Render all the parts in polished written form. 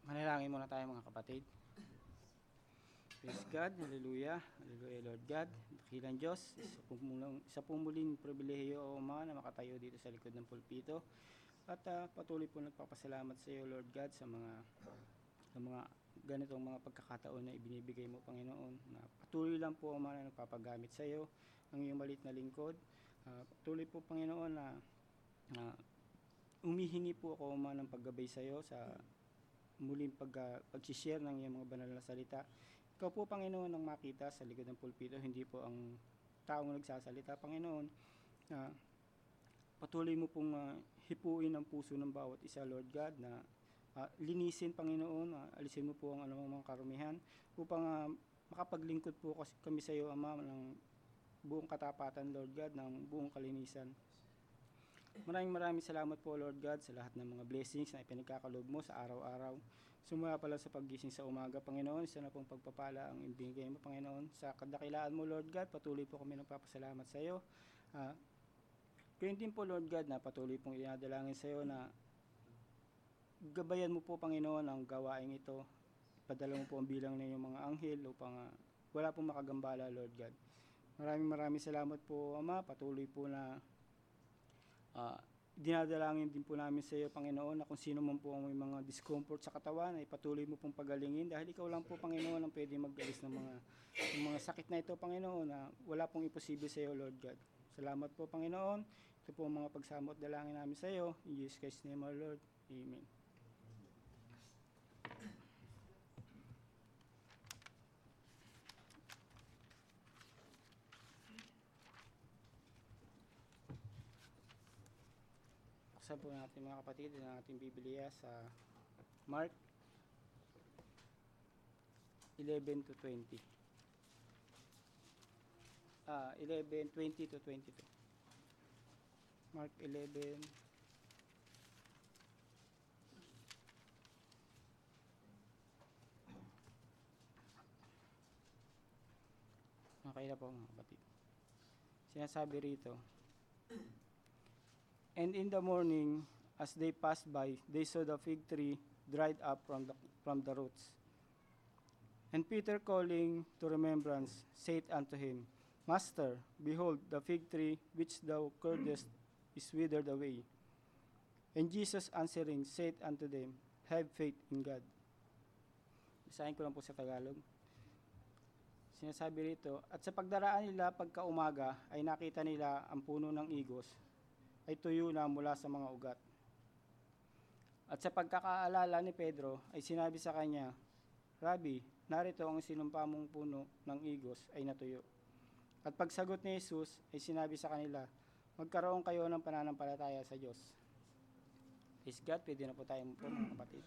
Manalangin muna tayo mga kapatid. Praise God, hallelujah, hallelujah Lord God, dakilang Diyos, isa po muling pribilehiyo o Ama na makatayo dito sa likod ng pulpito at patuloy po nagpapasalamat sa iyo Lord God sa mga ganitong mga pagkakataon na ibinibigay mo Panginoon, na patuloy lang po Ama na nagpapagamit sa iyo ng iyong maliit na lingkod. Patuloy po Panginoon na umihingi po ako Ama ng paggabay sa iyo sa muling pag-share ng iyong mga banal na salita. Ikaw po, Panginoon, ang makita sa likod ng pulpito, hindi po ang taong nagsasalita, Panginoon. Patuloy mo pong hipuin ang puso ng bawat isa, Lord God, na linisin, Panginoon, alisin mo po ang anumang mga karumihan, upang makapaglingkod po kami sa iyo, Ama, ng buong katapatan, Lord God, ng buong kalinisan. Maraming salamat po Lord God sa lahat ng mga blessings na ipinagkakaloob mo sa araw-araw. Sumula pala sa paggising sa umaga, Panginoon, isa na pong pagpapala ang ibigay mo, Panginoon. Sa kadakilaan mo, Lord God, patuloy po kami nagpapasalamat sa iyo. Kaya din po, Lord God, na patuloy pong inadalangin sa iyo na gabayan mo po, Panginoon, ang gawaing ito. Padala mo po ang bilang ng iyong mga anghel upang wala pong makagambala, Lord God. Maraming salamat po, Ama. Patuloy po na dinadalangin din po namin sa iyo, Panginoon, na kung sino man po ang may mga discomfort sa katawan ay patuloy mo pong pagalingin, dahil ikaw lang po, Panginoon, ang pwede mag-alis ng mga sakit na ito, Panginoon, na wala pong imposible sa iyo, Lord God. Salamat po, Panginoon. Ito po ang mga pagsamo at dalangin namin sa iyo. In Jesus Christ's name, our Lord. Amen. Buksan po natin mga kapatid ang ating Biblia sa Mark 11 to 20. 11:20 to 22. Mark 11. Okay na po mga kapatid. Sinasabi rito, "And in the morning, as they passed by, they saw the fig tree dried up from the roots. And Peter, calling to remembrance, said unto him, Master, behold, the fig tree which thou cursed is withered away. And Jesus answering said unto them, Have faith in God." Basahin ko lang po sa Tagalog. Sinasabi rito, "At sa pagdaraan nila pagkaumaga ay nakita nila ang puno ng igos ay tuyo na mula sa mga ugat. At sa pagkakaalala ni Pedro ay sinabi sa kanya, Rabbi, narito ang sinumpa mong puno ng igos ay natuyo. At pagsagot ni Jesus ay sinabi sa kanila, magkaroon kayo ng pananampalataya sa Diyos." Praise God, pwede na po tayo po mga kapatid.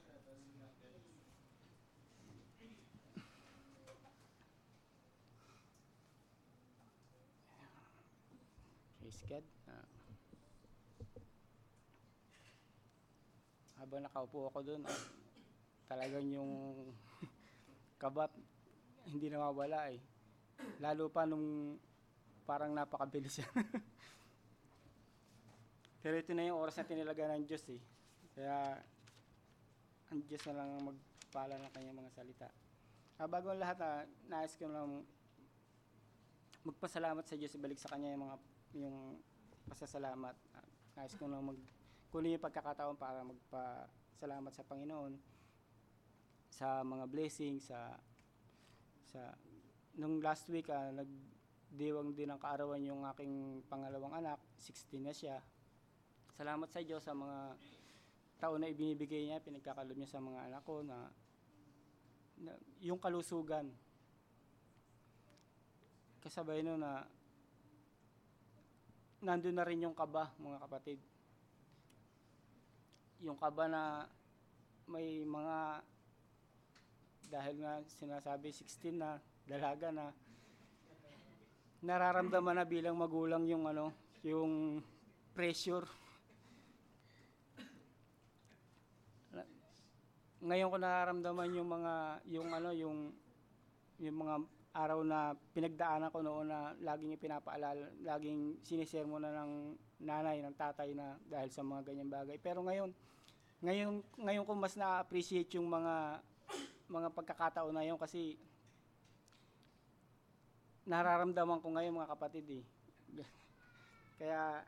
Praise God. Habang nakaupo ako doon, talagang yung kabat hindi nawawala eh. Lalo pa nung parang napakabilis. Pero ito na yung oras na tinilaga ng Diyos eh. Kaya ang Diyos na lang magpala ng kanyang mga salita. Bago ang lahat, nais ko lang magpasalamat sa Diyos, ibalik sa kanya yung pasasalamat. Nais ko lang kunin yung pagkakataon para magpasalamat sa Panginoon sa mga blessings, nung last week nagdiwang din ng kaarawan yung aking pangalawang anak, 16 na siya. Salamat sa Diyos sa mga taon na ibinibigay niya, pinagkakalob niya sa mga anak ko na yung kalusugan. Kasabay no na nandun na rin yung kaba, mga kapatid. Yung kaba na may mga, dahil nga sinasabi 16 na, dalaga na, nararamdaman na bilang magulang yung yung pressure. Ngayon ko nararamdaman yung mga araw na pinagdaanan ko noon na laging ipinapaalala, laging sinishare mo na ng nanay, ng tatay na dahil sa mga ganyang bagay. Pero ngayon, Ngayon ko mas na-appreciate yung mga pagkakataon na yun kasi nararamdaman ko ngayon mga kapatid eh. Kaya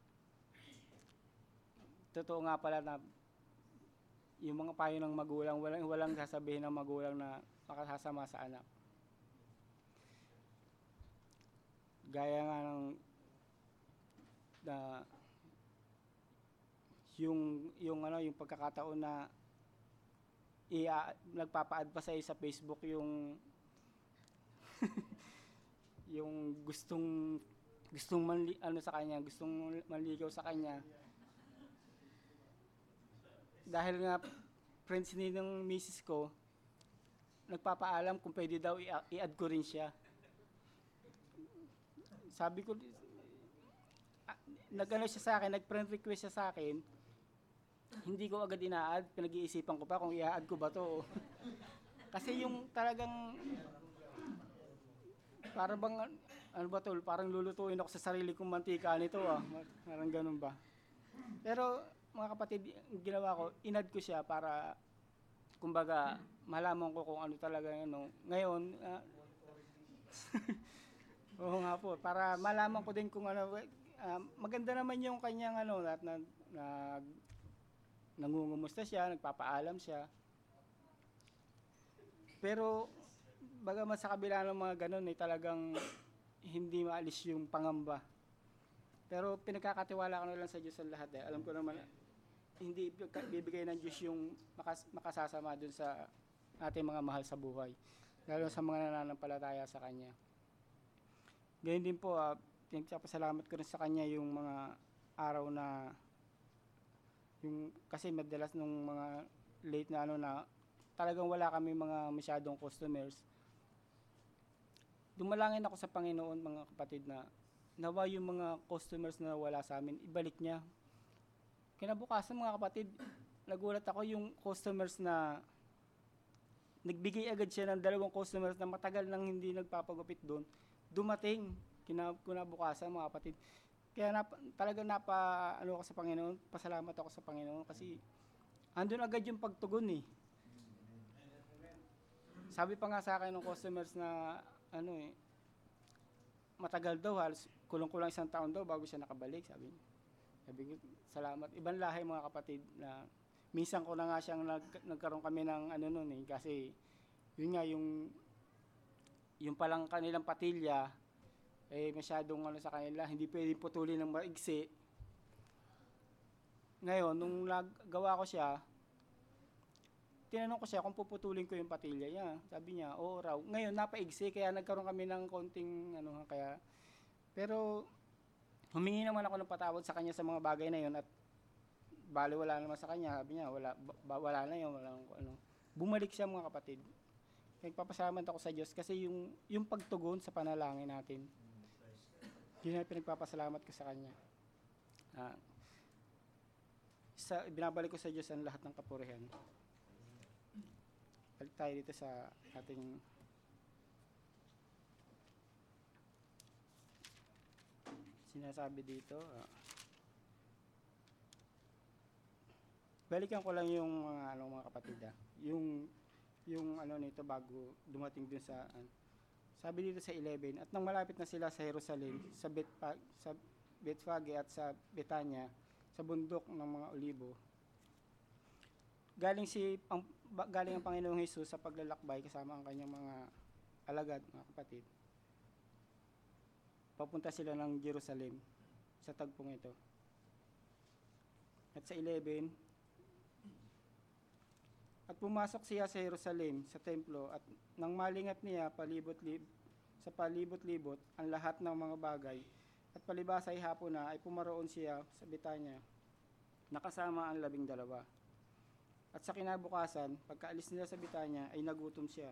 totoo nga pala na yung mga payo ng magulang, walang sasabihin ng magulang na makasasama sa anak. Gaya nga ng na yung pagkakataon na nagpapa-add pa sa Facebook yung yung gustong sa kanya, gustong manligaw sa kanya. Dahil nga friends ni ng misis ko, nagpapaalam kung pwede daw i-add ko rin siya. Sabi ko, siya sa akin, nag-friend request siya sa akin, hindi ko agad ina-add, pinag-iisipan ko pa kung i-add ko ba to. Kasi yung talagang, parang lulutuin ako sa sarili kong mantika nito parang ganun ba. Pero mga kapatid, ginawa ko, in-add ko siya para, kumbaga, malaman ko kung ano talaga ngayon. Oo nga po, para malaman ko din kung maganda naman yung kanyang nangungumusta siya, nagpapaalam siya. Pero bagaman sa kabila ng mga ganun talagang hindi maalis yung pangamba. Pero pinagkakatiwala ko na lang sa Diyos ang lahat Alam ko naman hindi bibigay ng Diyos yung makasasama dun sa ating mga mahal sa buhay. Lalo sa mga nananampalataya sa Kanya. Ganyan din po, pinagpapasalamat ko rin sa Kanya yung mga araw na kasi madalas nung mga late na talagang wala kami mga masyadong customers. Dumalangin ako sa Panginoon mga kapatid na nawa yung mga customers na wala sa amin, ibalik niya. Kinabukasan mga kapatid, nagulat ako yung customers na nagbigay agad siya ng 2 customers na matagal nang hindi nagpapagupit doon. Dumating kinabukasan mga kapatid. Kaya talagang ako sa Panginoon, pasalamat ako sa Panginoon kasi andun agad yung pagtugon eh. Sabi pa nga sa akin ng customers na matagal daw, halos kulang-kulang 1 taon daw bago siya nakabalik, sabi ko, salamat. Ibang lahi mga kapatid na minsan ko na nga siyang nagkaroon kami ng kasi yun nga yung palang kanilang patilya masyadong sa kanila, hindi pwedeng putulin ng maigsi. Ngayon, nung nagawa ko siya, tinanong ko siya kung puputulin ko yung patilya niya. Sabi niya, oo raw. Ngayon, napaigsi, kaya nagkaroon kami ng konting pero humingi naman ako ng patawad sa kanya sa mga bagay na yun at bali wala naman sa kanya. Sabi niya, wala na yun, Bumalik siya mga kapatid. Nagpapasalamat ako sa Diyos kasi yung pagtugon sa panalangin natin. Yun ang pinagpapasalamat ko sa Kanya. Binabalik ko sa Diyos ang lahat ng kapurihan. Balik tayo dito sa ating sinasabi dito. Balikan ko lang yung mga kapatid. Yung nito bago dumating dun sa sabi dito sa 11, at nang malapit na sila sa Jerusalem, sa Bethphage at sa Betania, sa bundok ng mga Olibo, galing ang Panginoong Hesus sa paglalakbay kasama ang kanyang mga alagad, mga kapatid. Papunta sila ng Jerusalem sa tagpong ito. At sa 11, at pumasok siya sa Jerusalem, sa templo, at nang malingat niya sa palibot-libot ang lahat ng mga bagay, at palibasa ay hapon na, ay pumaroon siya sa Betania, nakasama ang 12. At sa kinabukasan, pagkaalis nila sa Betania, ay nagutom siya.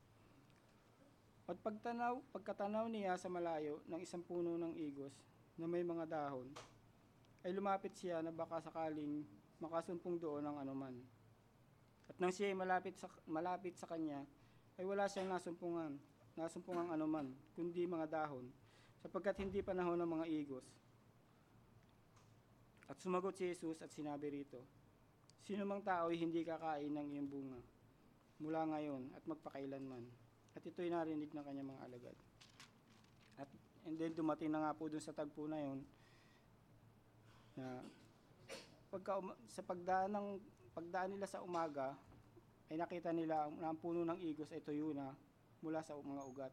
At pagkatanaw niya sa malayo ng isang puno ng igos na may mga dahon, ay lumapit siya na baka sakaling makasumpong doon ng anuman. At nang siya ay malapit sa kanya, ay wala siyang nasumpungang anuman, kundi mga dahon, sapagkat hindi panahon ng mga igos. At sumagot si Jesus at sinabi rito, Sino mang tao ay hindi kakain ng iyong bunga mula ngayon at magpakailanman. At ito'y narinig ng kanyang mga alagad. At and then dumating na nga po dun sa tagpo na yun na sa pagdaan nila sa umaga ay nakita nila na ang puno ng igos ay tuyo na mula sa mga ugat.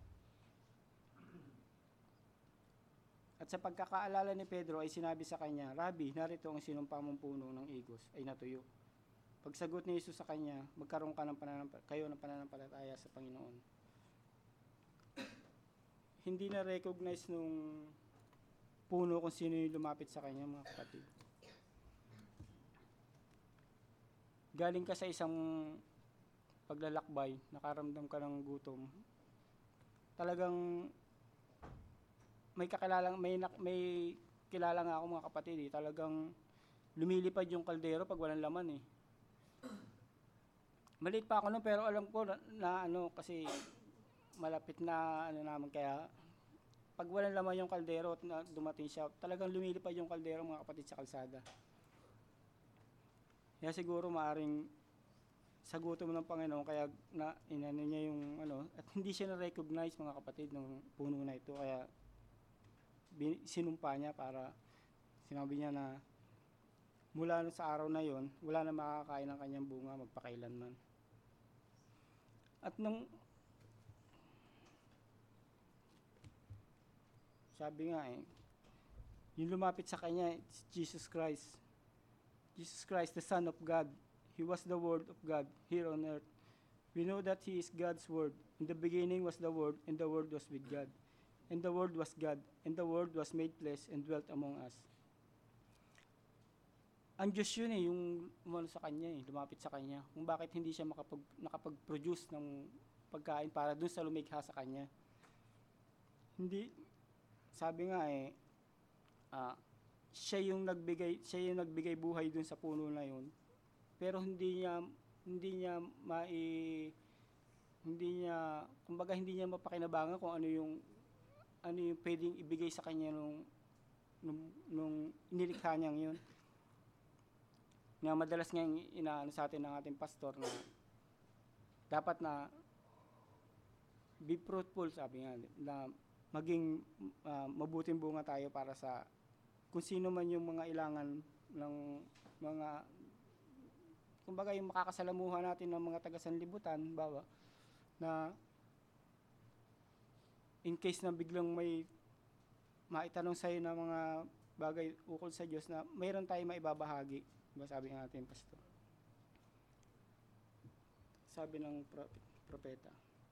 At sa pagkakaalala ni Pedro ay sinabi sa kanya, Rabi, narito ang sinumpa mong puno ng igos ay natuyo. Pagsagot ni Jesus sa kanya, magkaroon kayo ng pananampalataya sa Panginoon. Hindi na recognize nung puno kung sino yung lumapit sa kanya, mga kapatid. Galing ka sa isang paglalakbay, nakaramdam ka ng gutom. Talagang may kilala nga ako, mga kapatid, talagang lumilipad yung kaldero pag walang laman eh. Maliit pa ako nun, pero alam ko na kasi malapit na naman, kaya pag walang laman yung kaldero at dumating siya, talagang lumilipad yung kaldero, mga kapatid, sa kalsada. Kaya siguro maaring sa gutom ng Panginoon, kaya inano niya yung at hindi siya na-recognize, mga kapatid, ng puno na ito, kaya sinumpa niya para sinabi niya na mula sa araw na yon, wala na makakain ng kanyang bunga magpakailanman. At nung sabi nga yung lumapit sa kanya, it's Jesus Christ. Jesus Christ, the Son of God. He was the Word of God here on earth. We know that He is God's Word. In the beginning was the Word, and the Word was with God. And the Word was God, and the Word was made flesh and dwelt among us. Ang Diyos yun yung sa kanya lumapit sa kanya. Kung bakit hindi siya nakapag-produce ng pagkain para dun sa lumikha sa kanya. Hindi, sabi nga siya yung nagbigay buhay dun sa puno na yun. Pero hindi niya kumbaga hindi niya mapakinabangan kung ano yung pwedeng ibigay sa kanya nung inilikha niyang yun. Nga madalas nga inaano sa atin ng ating pastor na dapat na be fruitful, sabi nga, na maging mabuting bunga tayo para sa kung sino man yung mga ilangan ng mga, kumbaga yung makakasalamuhan natin ng mga taga-sanlibutan, bawa, na in case na biglang may maitanong sa'yo na mga bagay ukol sa Diyos na mayroon tayong maibabahagi. Diba sabi ng ating pastor? Sabi ng propeta.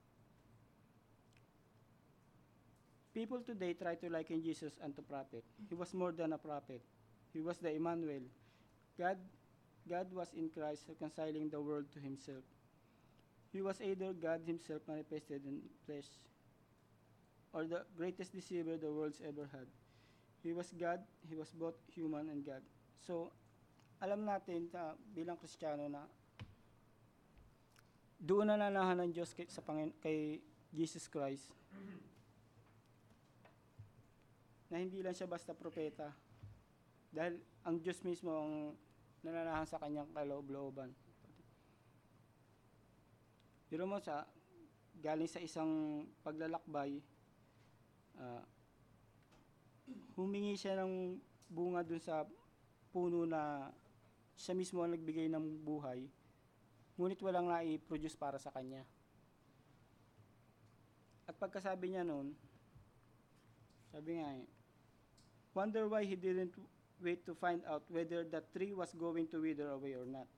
People today try to liken Jesus unto prophet. He was more than a prophet. He was the Emmanuel. God was in Christ reconciling the world to Himself. He was either God Himself manifested in flesh or the greatest deceiver the world's ever had. He was God, He was both human and God. So, alam natin bilang Kristiyano na doon na nanahan ng Diyos kay Jesus Christ na hindi lang siya basta propeta dahil ang Diyos mismo ang nananahan sa kanyang kaloob-looban. Pero mo galing sa isang paglalakbay, humingi siya ng bunga dun sa puno na siya mismo ang nagbigay ng buhay, ngunit walang na-produce para sa kanya. At pagkasabi niya noon, sabi nga wonder why he didn't wait to find out whether the tree was going to wither away or not.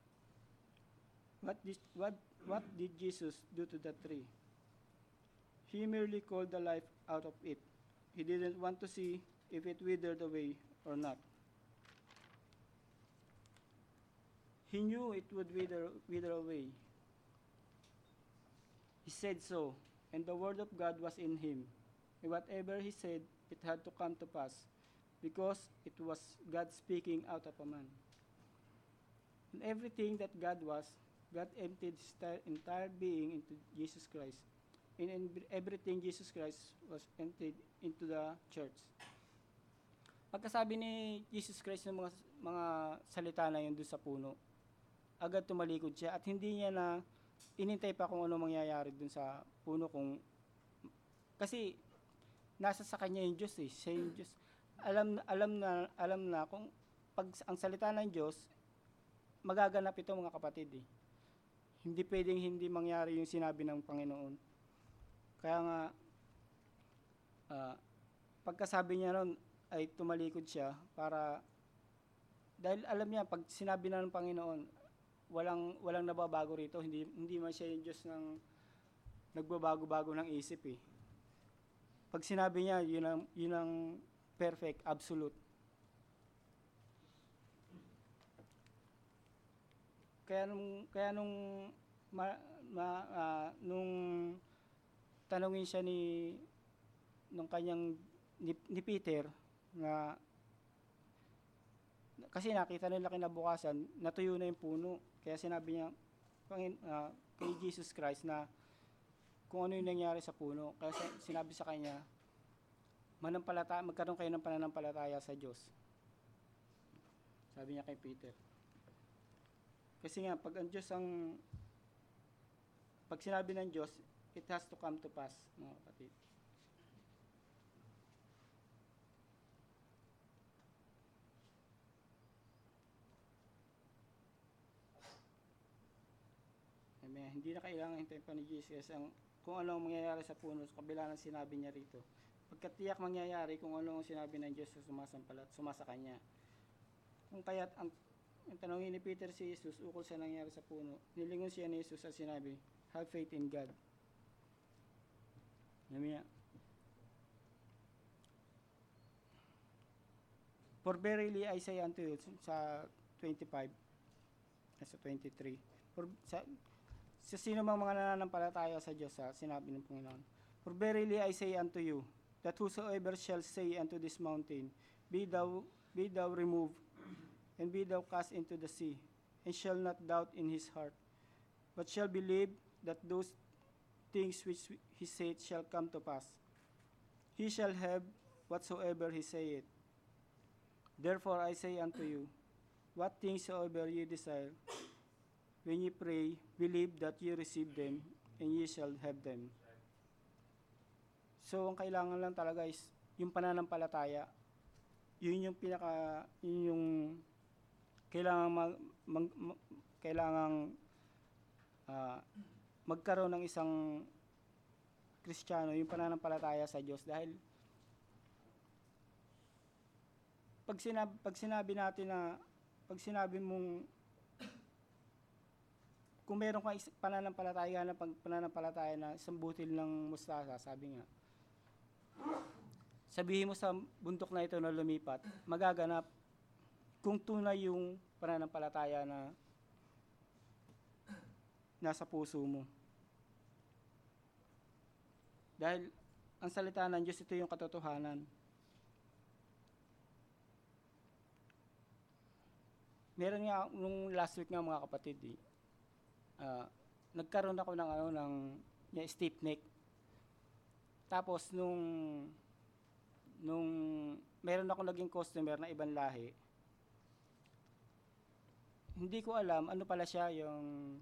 What did Jesus do to the tree? He merely called the life out of it. He didn't want to see if it withered away or not. He knew it would wither away. He said so, and the word of God was in him. And whatever he said, it had to come to pass, because it was God speaking out of a man. And everything that God was, God emptied His entire being into Jesus Christ. And everything Jesus Christ was emptied into the church. Pagkasabi ni Jesus Christ ng mga salita na yun doon sa puno, agad tumalikod siya at hindi niya na inintay pa kung ano mangyayari doon sa puno kasi nasa sa kanya yung Diyos eh, siya yung Diyos. Alam na kung pag ang salita ng Diyos, magaganap ito mga kapatid eh. Hindi pwedeng hindi mangyari yung sinabi ng Panginoon. Kaya nga, pagkasabi niya noon ay tumalikod siya dahil alam niya pag sinabi na ng Panginoon, walang nababago rito, hindi man siya yung Diyos ng nagbabago-bago ng isip eh. Pag sinabi niya, yun ang perfect, absolute. Kaya nung tanungin siya nung kanyang ni Peter na kasi nakita nila kinabukasan, natuyo na yung puno. Kaya sinabi niya kay Jesus Christ na kung ano yung nangyari sa puno. Kaya sinabi sa kanya, magkaroon kayo ng pananampalataya sa Diyos. Sabi niya kay Peter. Kasi nga, pag sinabi ng Diyos, it has to come to pass, mga kapatid. Hindi na kailangan hintayin pa ni Jesus kung ano ang mangyayari sa puno sa kabila ng sinabi niya rito. Pagkatiyak mangyayari kung ano ang sinabi ng Diyos sa sumasa kanya. Kung kaya't ang tanongin ni Peter si Jesus ukol sa nangyari sa puno, nilingon siya ni Jesus at sinabi, have faith in God. For verily I say unto you, sa 25, sa 23, sa sino mang mga nananampalataya sa Diyos, sinabi ng Panginoon, for verily I say unto you, that whosoever shall say unto this mountain, be thou removed, and be thou cast into the sea, and shall not doubt in his heart, but shall believe that those things which he saith shall come to pass, he shall have whatsoever he saith. Therefore I say unto you, what things soever ye desire, when ye pray, believe that ye receive them, and ye shall have them. So, ang kailangan lang talaga is yung pananampalataya. Yun yung kailangang magkaroon ng isang Kristiyano, yung pananampalataya sa Diyos. Dahil pag sinabi natin pag sinabi mong kung meron kang pananampalataya na isang butil ng mustasa, sabihin mo sa bundok na ito na lumipat, magaganap kung tunay yung pananampalataya na nasa puso mo. Dahil ang salita ng Diyos, ito yung katotohanan. Meron nga, nung last week nga mga kapatid, nagkaroon ako ng stiff neck. Tapos nung meron ako naging customer na ibang lahi, hindi ko alam ano pala siya, yung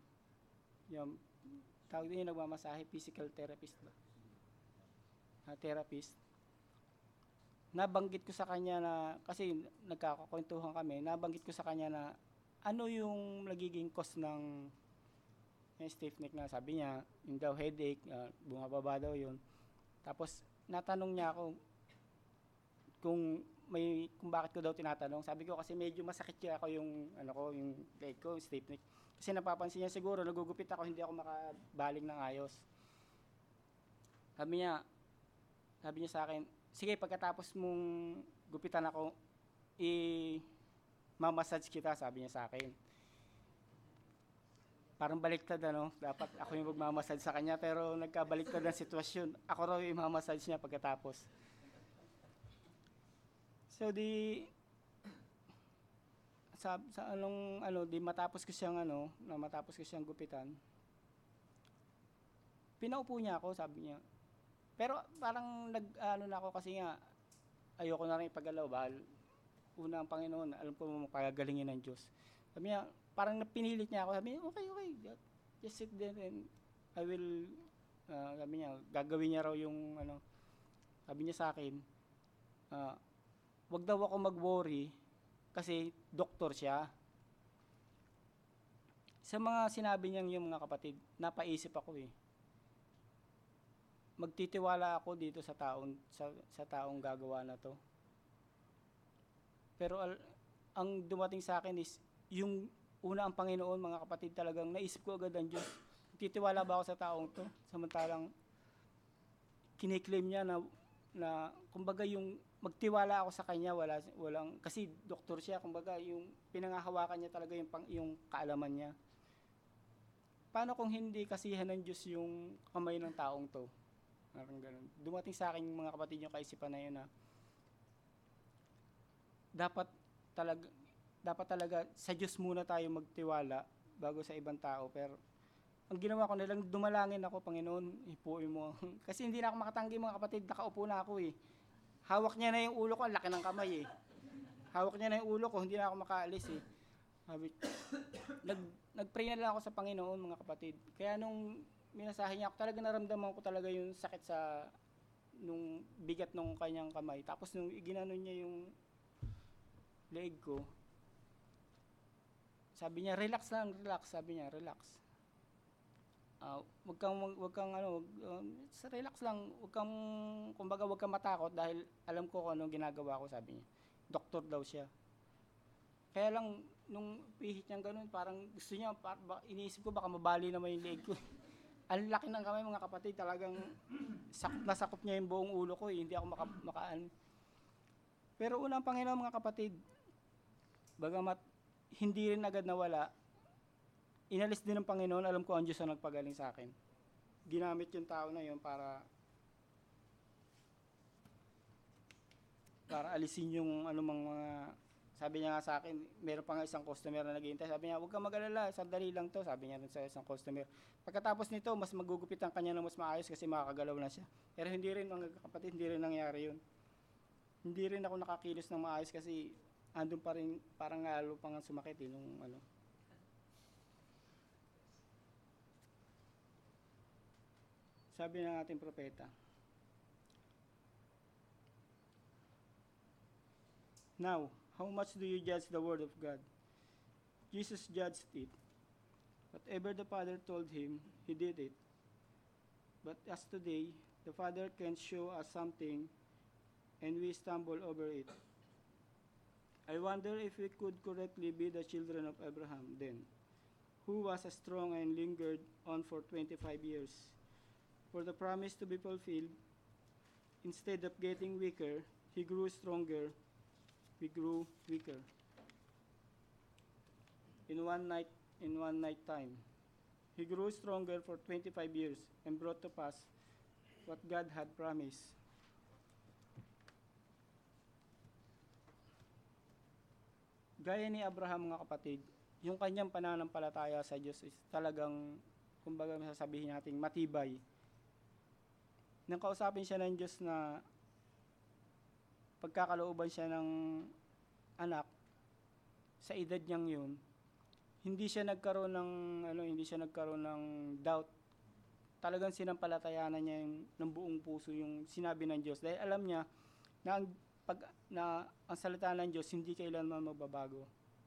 tawag din yung nagmamasahe, physical therapist ba? Therapist. Nabanggit ko sa kanya na, kasi nagkakakwentuhan kami, nabanggit ko sa kanya na ano yung nagiging cause ng stiff neck na. Sabi niya, yung daw headache, bumababa daw yun. Tapos natanong niya ako kung bakit ko daw tinatanong. Sabi ko kasi medyo masakit siya ako yung leg ko, stiff neck. Kasi napapansin niya siguro nagugupit ako, hindi ako makabaling ng ayos. Sabi niya sa akin, sige, pagkatapos mong gupitan ako, mamassage kita, sabi niya sa akin. Parang baliktad, dapat ako yung magmamassage sa kanya, pero nagkabaliktad ng sitwasyon. Ako raw yung mamassage niya pagkatapos. So di matapos ko siyang gupitan. Pinaupo niya ako, sabi niya. Pero parang na ako kasi nga ayoko na rin ipagalaw, una ang Panginoon, alam ko mapagagalingin ng Diyos. Sabi niya, parang napinilit niya ako, sabi niya, okay, just sit there and I will, sabi niya, gagawin niya raw yung, sabi niya sa akin, wag daw ako mag-worry kasi doktor siya. Sa mga sinabi niyang yung mga kapatid, napaisip ako eh. Magtitiwala ako dito sa taong gagawa na to. Pero ang dumating sa akin is yung una ang Panginoon, mga kapatid, talagang naisip ko agad ang Diyos. Titiwala ba ako sa taong to? Samantalang kiniklaim niya na kumbaga yung magtiwala ako sa kanya, walang kasi doktor siya, kumbaga yung pinangahawakan niya talaga yung kaalaman niya. Paano kung hindi kasihan ng Diyos yung kamay ng taong to? Parang ganun. Dumating sa akin mga kapatid yung kaisipan na yun na dapat talaga sa Diyos muna tayo magtiwala bago sa ibang tao. Pero ang ginawa ko na lang, dumalangin ako, Panginoon, hipuin mo. Kasi hindi na ako makatanggi mga kapatid, nakaupo na ako eh. Hawak niya na yung ulo ko, ang laki ng kamay eh. Hawak niya na yung ulo ko, hindi na ako makaalis eh. Nag-pray na lang ako sa Panginoon mga kapatid. Kaya nung minasahe niya ako, talaga naramdaman ko talaga yung sakit nung bigat nung kanyang kamay. Tapos nung iginanon niya yung leeg ko, sabi niya, relax, sabi niya, relax. Relax lang, kumbaga wag kang matakot dahil alam ko kung anong ginagawa ko, sabi niya. Doktor daw siya. Kaya lang, nung pihit niyang ganun, parang gusto niya, iniisip ko baka mabali naman yung leeg ko. Ang laki ng kamay mga kapatid, talagang sakop niya yung buong ulo ko, hindi ako makaan. Pero unang Panginoon mga kapatid, bagamat hindi rin agad nawala, inalis din ng Panginoon, alam ko ang Diyos ang nagpagaling sa akin. Ginamit yung tao na yun para alisin yung anumang mga, sabi niya nga sa akin, meron pa nga isang customer na naghihintay, sabi niya, huwag kang mag-alala, sandali lang to, sabi niya rin sa isang customer. Pagkatapos nito, mas magugupit ang kanya ng mas maayos kasi makakagalaw na siya. Pero hindi rin, mga kapatid, hindi rin nangyari yun. Hindi rin ako nakakilos ng maayos kasi andun pa rin, parang lalo pang sumakit eh, nung sabi ng ating propeta, now, how much do you judge the word of God? Jesus judged it. Whatever the Father told him, he did it. But as today, the Father can show us something and we stumble over it. I wonder if we could correctly be the children of Abraham then, who was strong and lingered on for 25 years. For the promise to be fulfilled, instead of getting weaker, he grew stronger, we grew weaker. In one night time, he grew stronger for 25 years and brought to pass what God had promised. Gaya ni Abraham mga kapatid, yung kanyang pananampalataya sa Diyos is talagang, kumbaga masasabihin natin, matibay. Nang kausapin siya ng Diyos na pagkakalooban siya ng anak, sa edad niyang yun, hindi siya nagkaroon ng doubt. Talagang sinampalatayanan niya ng buong puso yung sinabi ng Diyos dahil alam niya na ang salita ng Diyos hindi kailanman magbabago.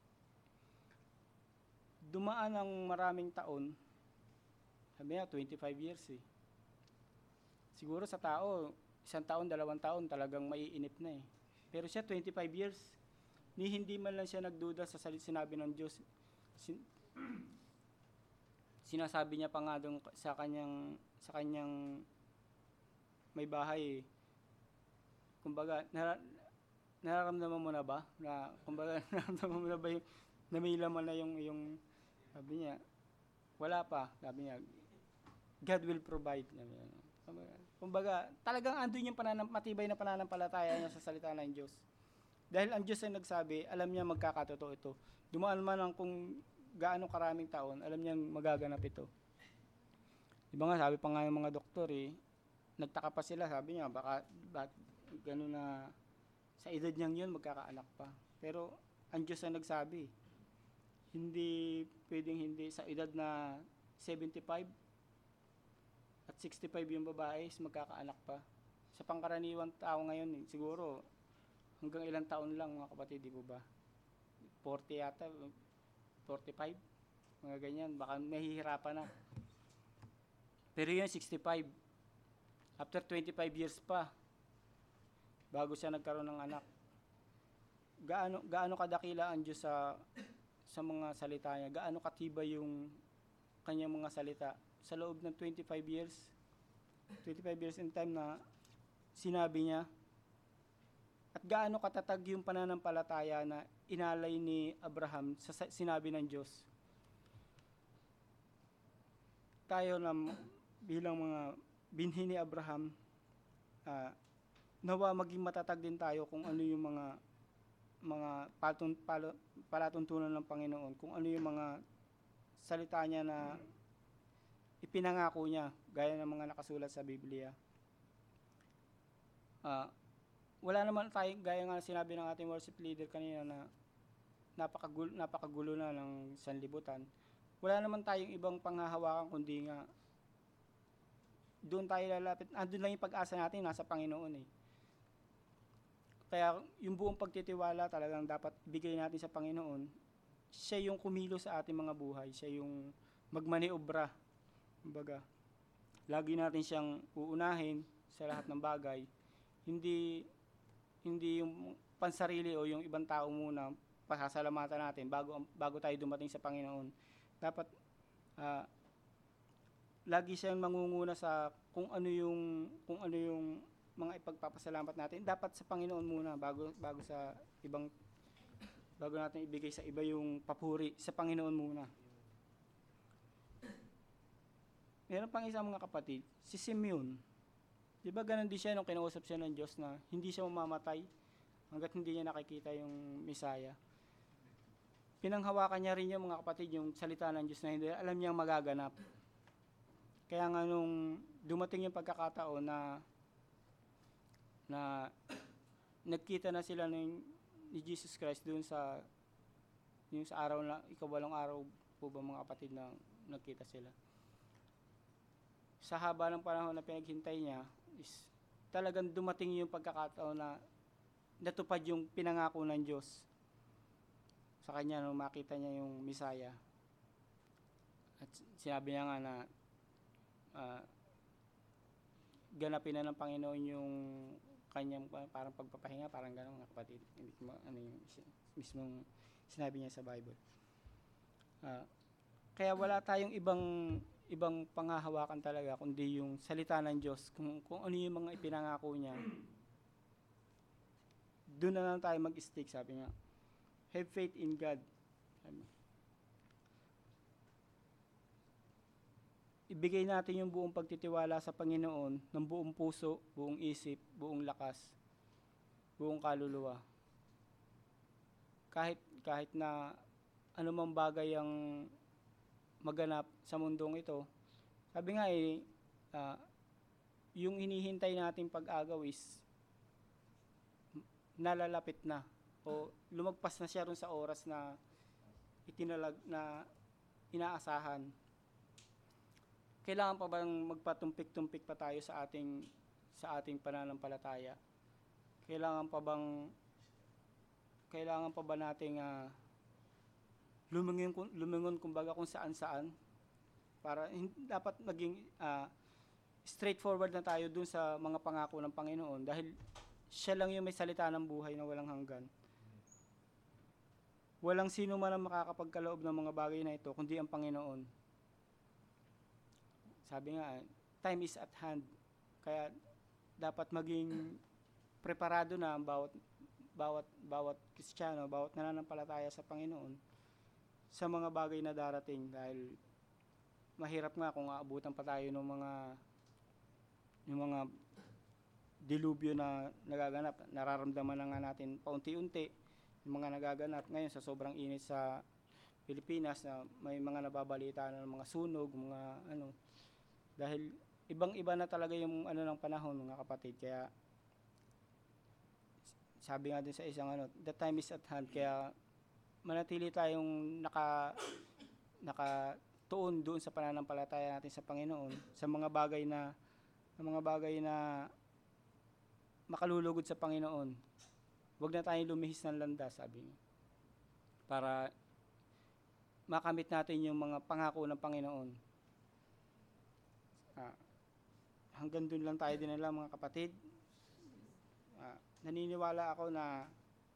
Dumaan ang maraming taon, sabi niya 25 years eh. Siguro sa tao, 1 taon, 2 taon talagang maiinip na eh. Pero siya 25 years, hindi man lang siya nagduda sa sinabi ng Diyos. Sinasabi niya pa nga doon sa kanyang may bahay eh. Kumbaga, nararamdaman mo na ba? Nararamdaman mo na ba yung namilaman na yung sabi niya, wala pa, sabi niya, God will provide. Kumbaga, talagang andun yung matibay na pananampalataya niya sa salita ng Diyos. Dahil ang Diyos ay nagsabi, alam niya magkakatotoo ito. Dumaan man ang kung gaano karaming taon, alam niya magaganap ito. Diba nga, sabi pa nga ng mga doktor eh, nagtaka pa sila, sabi niya, baka gano'n na sa edad niyang yun, magkakaanak pa. Pero ang Diyos ang nagsabi. Hindi pwedeng hindi sa edad na 75 at 65 yung babae is magkakaanak pa. Sa pangkaraniwang tao ngayon, siguro hanggang ilang taon lang mga kapatid, di po ba? 40 yata, 45, mga ganyan. Baka mahihirapan na. Pero yun, 65. After 25 years pa, bago siya nagkaroon ng anak. Gaano kadakila ang Diyos sa mga salita niya? Gaano katibay yung kanyang mga salita? Sa loob ng 25 years in time na sinabi niya, at gaano katatag yung pananampalataya na inalay ni Abraham sa sinabi ng Diyos. Tayo na bilang mga binhi ni Abraham, nawa maging matatag din tayo kung ano yung mga palatuntunan ng Panginoon, kung ano yung mga salita niya na ipinangako niya, gaya ng mga nakasulat sa Biblia. Wala naman tayo, gaya nga sinabi ng ating worship leader kanina na napakagulo na ng sanlibutan. Wala naman tayong ibang panghahawakan kundi nga doon tayo lalapit. Andun lang yung pag-asa natin, nasa Panginoon eh. Kaya yung buong pagtitiwala talagang dapat bigay natin sa Panginoon. Siya yung kumilo sa ating mga buhay. Siya yung magmaniobra. Kumbaga, lagi natin siyang uunahin sa lahat ng bagay. Hindi yung pansarili o yung ibang tao muna pasasalamatan natin bago tayo dumating sa Panginoon. Dapat lagi siyang mangunguna sa kung ano yung mga ipagpapasalamat natin. Dapat sa Panginoon muna bago natin ibigay sa iba yung papuri, sa Panginoon muna. Meron pang isang mga kapatid, si Simeon. Di ba ganun din siya nung kinausap siya ng Diyos na hindi siya mamamatay hanggat hindi niya nakikita yung Misaya. Pinanghawakan niya rin yung mga kapatid yung salita ng Diyos na hindi alam niyang magaganap. Kaya nga nung dumating yung pagkakataon na nagkita na sila ni Jesus Christ doon sa araw na ikawalong araw po ba mga kapatid na nagkita sila. Sa haba ng panahon na pinaghintay niya is talagang dumating yung pagkakataon na natupad yung pinangako ng Diyos sa kanya nung makita niya yung Misaya. At sinabi niya nga na ganapin na ng Panginoon yung kanyang parang pagpapahinga, parang gano'n mga kapatid. Hindi ko yung mismong sinabi niya sa Bible. Kaya wala tayong ibang panghahawakan talaga kundi yung salita ng Diyos, kung ano yung mga ipinangako niya. Doon na lang tayo mag-stick, sabi niya. Have faith in God. Ibigay natin yung buong pagtitiwala sa Panginoon ng buong puso, buong isip, buong lakas, buong kaluluwa. Kahit na anumang bagay ang maganap sa mundong ito, sabi nga yung hinihintay nating pag-agaw is nalalapit na o lumagpas na siya ron sa oras na inaasahan. Kailangan pa bang magpatumpik-tumpik pa tayo sa ating pananampalataya? Kailangan pa ba nating lumingon kumbaga kung saan-saan? Para dapat maging straightforward na tayo dun sa mga pangako ng Panginoon dahil siya lang yung may salita ng buhay na walang hanggan. Walang sino man ang makakapagkaloob ng mga bagay na ito kundi ang Panginoon. Sabi nga, time is at hand. Kaya dapat maging preparado na ang bawat Kristiyano, bawat nananampalataya sa Panginoon sa mga bagay na darating dahil mahirap nga kung aabutan pa tayo ng mga dilubyo na nagaganap. Nararamdaman na nga natin paunti-unti yung mga nagaganap ngayon sa sobrang init sa Pilipinas na may mga nababalita na ng mga sunog, dahil ibang-iba na talaga yung ng panahon mga kapatid. Kaya sabi nga dun sa isang ano, the time is at hand, kaya manatili tayong nakatuon doon sa pananampalataya natin sa Panginoon, sa mga bagay na makalulugod sa Panginoon. Huwag na tayong lumihis ng landas, sabi niya, para makamit natin yung mga pangako ng Panginoon. Hanggang doon lang tayo dinala, mga kapatid. Naniniwala ako na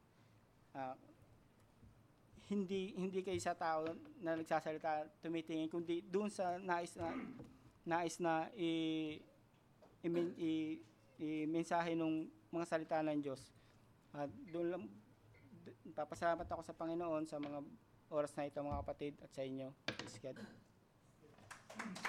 hindi kayo sa tao na nagsasalita tumitingin, kundi doon sa nais na i-mensahe ng mga salita ng Diyos. Doon lang, papasalamat ako sa Panginoon sa mga oras na ito, mga kapatid, at sa inyo. Praise God.